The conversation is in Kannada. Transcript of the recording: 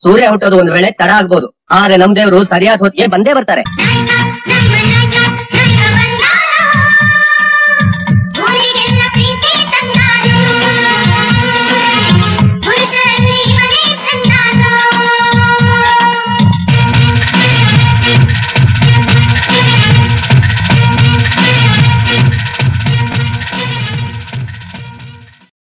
ಸೂರ್ಯ ಹುಟ್ಟೋದು ಒಂದ್ ವೇಳೆ ತಡ ಆಗ್ಬೋದು, ಆದ್ರೆ ನಮ್ ದೇವ್ರು ಸರಿಯಾದ ಹೊತ್ತಿಗೆ ಬಂದೇ ಬರ್ತಾರೆ.